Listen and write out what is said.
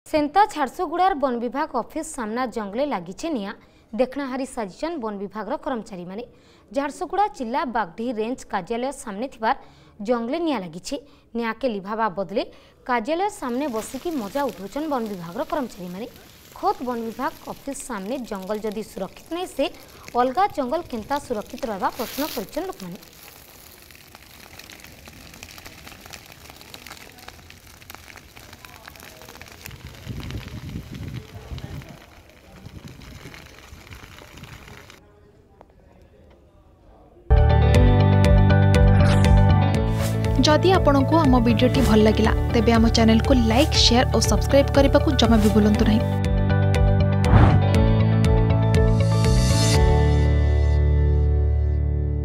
Santa झारसुगुड़ार वन विभाग ऑफिस सामना जंगले लगी निआ देखणाहारी साजिचन वन विभाग कर्मचारी माने। झारसुगुड़ा जिला बागडी रेंज कार्यालय सामने थिबार जंगले निआ लगी निआ के लिभावा बदले कार्यालय सामने बसिकी मजा उठाउछन वन विभाग कर्मचारी माने। खोद वन विभाग ऑफिस सामने जंगल जदि सुरक्षित नहीं से अलगा जंगल केंता सुरक्षित रहबा प्रश्न करछन लोक माने। जदि आपंक आम भिडी भल लगा तेब आम चैनल को लाइक शेयर और सब्सक्राइब करने को जमा भी भूलु नहीं।